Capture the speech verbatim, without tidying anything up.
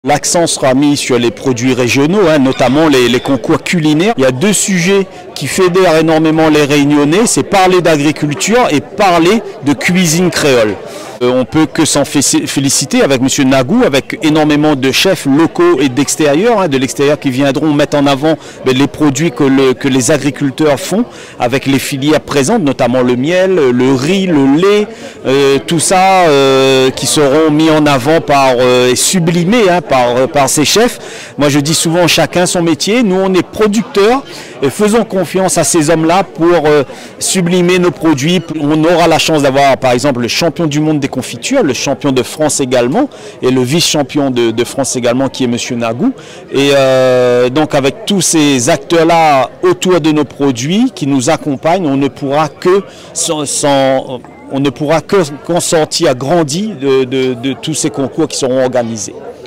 L'accent sera mis sur les produits régionaux, hein, notamment les, les concours culinaires. Il y a deux sujets qui fédèrent énormément les Réunionnais, c'est parler d'agriculture et parler de cuisine créole. Euh, on peut que s'en féliciter avec M. Nagou, avec énormément de chefs locaux et d'extérieur, hein, de l'extérieur qui viendront mettre en avant ben, les produits que, le, que les agriculteurs font, avec les filières présentes, notamment le miel, le riz, le lait, euh, tout ça euh, qui seront mis en avant par euh, et sublimés hein, par, par ces chefs. Moi je dis souvent chacun son métier, nous on est producteurs et faisons confiance à ces hommes-là pour euh, sublimer nos produits. On aura la chance d'avoir par exemple le champion du monde des confitures, le champion de France également et le vice-champion de, de France également qui est M. Nagou. Et euh, donc avec tous ces acteurs-là autour de nos produits qui nous accompagnent, on ne pourra que sans, sans on ne pourra que qu'en sortir grandi de, de, de tous ces concours qui seront organisés.